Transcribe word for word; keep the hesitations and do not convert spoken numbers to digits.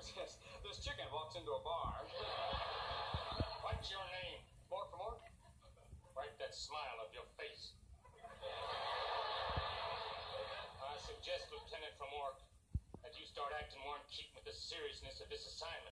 yes, yes. This chicken walks into a bar. What's your name? Mork for Mork? Wipe that smile off your face. I suggest, Lieutenant from Mork, that you start acting more in keeping with the seriousness of this assignment.